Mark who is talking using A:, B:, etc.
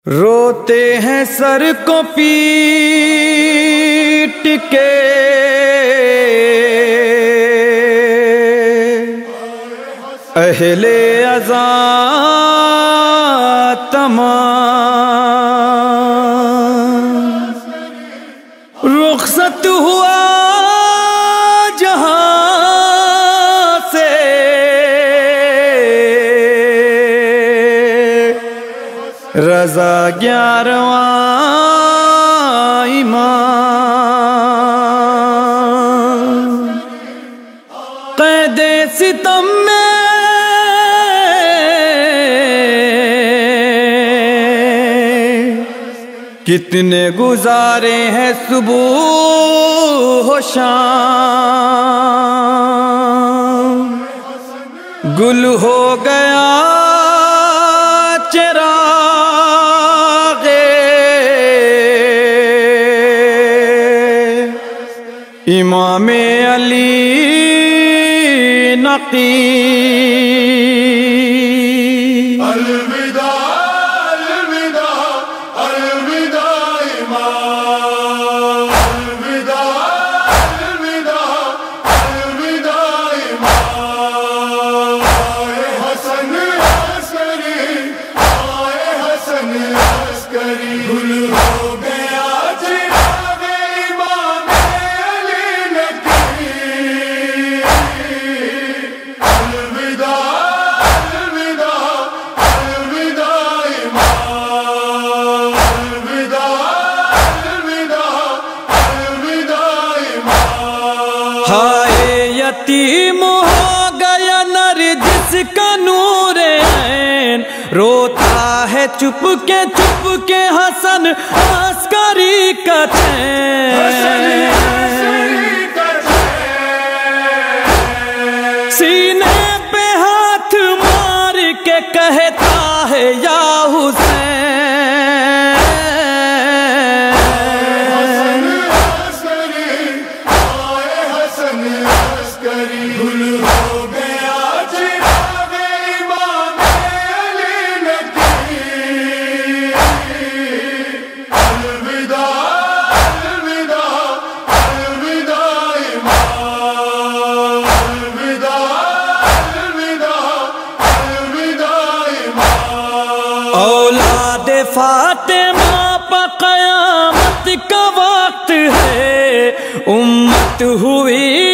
A: روتے ہیں سر کو پیٹ کے اہل عزا تمام، رخصت ہوا جہاں سے رضا 11واں امام، قید ستم میں کتنے گزارے ہیں صبح و شام، گل ہو گیا چراغ امام علی نقی۔ ہائے یتیم ہو گیا نرجس کا نور عین، روتا ہے چپ کے حسن عسکری کا چین، سینے پہ ہاتھ مار کے کہتا ہے یا حسین، اولاد فاطمہ پہ قیامت کا وقت ہے، امت ہوئی